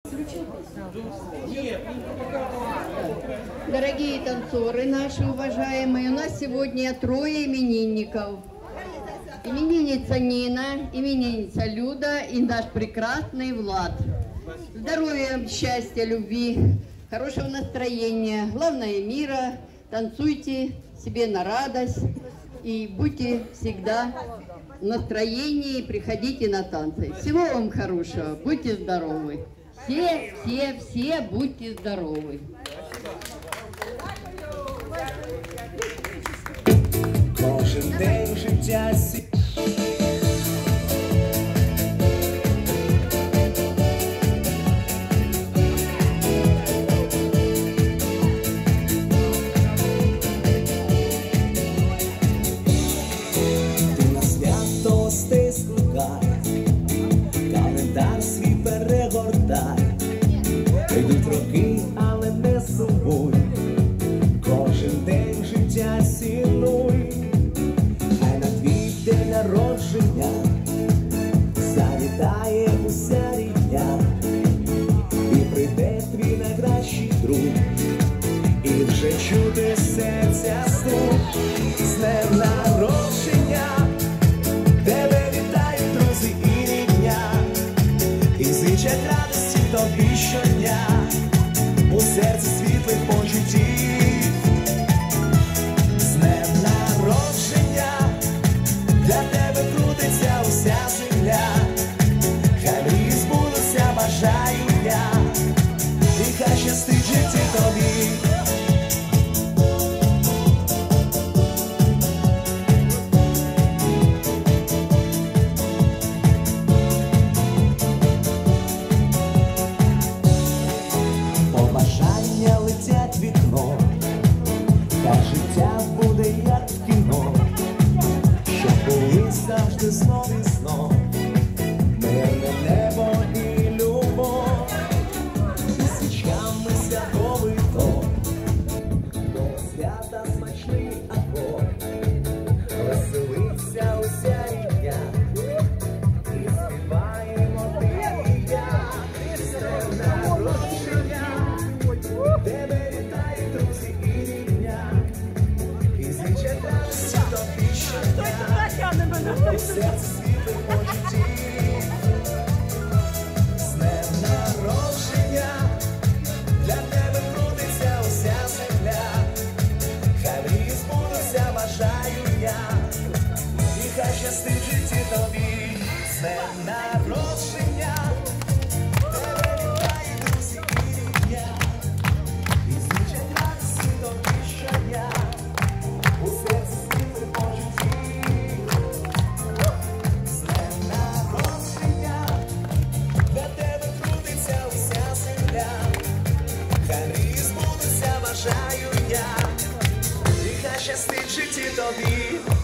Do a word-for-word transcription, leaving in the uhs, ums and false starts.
Дорогие танцоры наши уважаемые, у нас сегодня трое именинников. Именинница Нина, именинница Люда и наш прекрасный Влад. Здоровья, счастья, любви, хорошего настроения, главное мира. Танцуйте себе на радость и будьте всегда в настроении, приходите на танцы. Всего вам хорошего, будьте здоровы. Все, все, все будьте здоровы. Кожен день життя сі... Ти на свято стискай, календар свій перегортай. Прийдуть роки, але не сумуй, кожен день життя цінуй. Хай на твій день народження завітає уся рідня, і прийде твій найкращий друг, і вже чути серця стук. З днем народження тебе вітають друзі і рідня, і зичать радості тобі щодня, у серці світлих почуттів. З днем народження для тебе крутиться уся земля, хай мрії збудуться, бажаю я, і хай щастить в житті тобі. Побажання летять в вікно, хай життя буде як в кіно, щоб були завжди знов і знов мирне небо і любов, і свічками святовий тон, до свята смачний акорд, веселиться уся рідня, і співаємо ти і я. З днем народження тебе вітають друзі і рідня, і зичать радості тобі щодня, у серці світлих почуттів. З днем народження для тебе крутиться уся земля, хай мрії збудуться, бажаю я, і хай щастить в житті тобі. З днем народження тебе вітають друзі і рідня, і зичать радості тобі щодня, у серці світлих почуттів. З днем народження для тебе крутиться уся земля, хай мрії збудуться, бажаю я, і хай щастить в житті тобі.